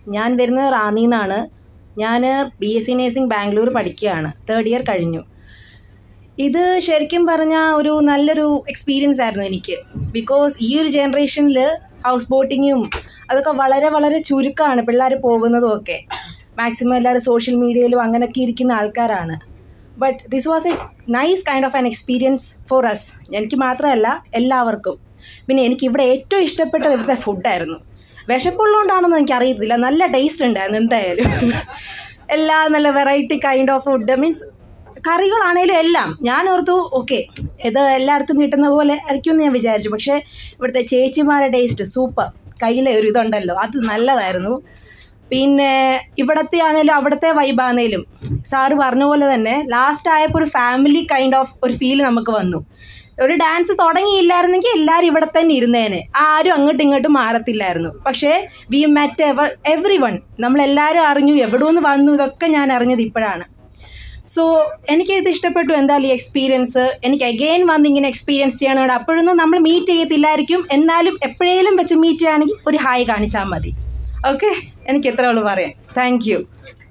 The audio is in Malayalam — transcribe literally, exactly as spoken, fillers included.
ഞാൻ വരുന്നത് റാന്നിയിൽ നിന്നാണ്. ഞാൻ B S C nursing Bangalore പഠിക്കുകയാണ്. തേർഡ് ഇയർ കഴിഞ്ഞു. ഇത് ശരിക്കും പറഞ്ഞാൽ ഒരു നല്ലൊരു എക്സ്പീരിയൻസ് ആയിരുന്നു എനിക്ക്. ബിക്കോസ് ഈ ഒരു ജനറേഷനിൽ ഹൗസ് ബോട്ടിങ്ങും അതൊക്കെ വളരെ വളരെ ചുരുക്കമാണ് പിള്ളേർ പോകുന്നതും ഒക്കെ. മാക്സിമം എല്ലാവരും സോഷ്യൽ മീഡിയയിലും അങ്ങനെയൊക്കെ ഇരിക്കുന്ന ആൾക്കാരാണ്. But this was a nice kind of an experience for us. എനിക്ക് മാത്രമല്ല എല്ലാവർക്കും. പിന്നെ എനിക്കിവിടെ ഏറ്റവും ഇഷ്ടപ്പെട്ടത് ഇവിടുത്തെ ഫുഡായിരുന്നു. വിശപ്പുള്ളതുകൊണ്ടാണെന്ന് എനിക്കറിയത്തില്ല, നല്ല ടേസ്റ്റ് ഉണ്ടായിരുന്നു എന്തായാലും. എല്ലാ നല്ല variety kind of food, means കറികളാണേലും എല്ലാം. ഞാൻ ഓർത്തു ഓക്കെ ഇത് എല്ലായിടത്തും കിട്ടുന്ന പോലെ ആയിരിക്കുമെന്ന് ഞാൻ വിചാരിച്ചു. പക്ഷേ ഇവിടുത്തെ ചേച്ചിമാരുടെ ടേസ്റ്റ് സൂപ്പർ. കയ്യിലെ ഒരു ഇതുണ്ടല്ലോ അത് നല്ലതായിരുന്നു. പിന്നെ ഇവിടത്തെ ആണെങ്കിലും അവിടുത്തെ വൈബാണേലും സാറ് പറഞ്ഞ പോലെ തന്നെ ലാസ്റ്റ് ആയപ്പോൾ ഒരു ഫാമിലി കൈൻഡ് ഓഫ് ഒരു ഫീൽ നമുക്ക് വന്നു. ഒരു ഡാൻസ് തുടങ്ങിയില്ലായിരുന്നെങ്കിൽ എല്ലാവരും ഇവിടെ തന്നെ ഇരുന്നേനെ, ആരും അങ്ങോട്ടും ഇങ്ങോട്ടും മാറത്തില്ലായിരുന്നു. പക്ഷേ we met ever everyone, നമ്മളെല്ലാവരും അറിഞ്ഞു, എവിടെ നിന്ന് വന്നു ഇതൊക്കെ ഞാൻ അറിഞ്ഞത് ഇപ്പോഴാണ്. സോ എനിക്കിത് ഇഷ്ടപ്പെട്ടു എന്തായാലും ഈ എക്സ്പീരിയൻസ്. എനിക്ക് അഗെയിൻ വന്ന് ഇങ്ങനെ എക്സ്പീരിയൻസ് ചെയ്യണം. അപ്പോഴൊന്നും നമ്മൾ മീറ്റ് ചെയ്യത്തില്ലായിരിക്കും, എന്നാലും എപ്പോഴേലും വെച്ച് മീറ്റ് ചെയ്യുകയാണെങ്കിൽ ഒരു ഹായ് കാണിച്ചാൽ മതി. ഓക്കെ, എനിക്ക് എത്ര ഉള്ളു പറയാം. Thank U.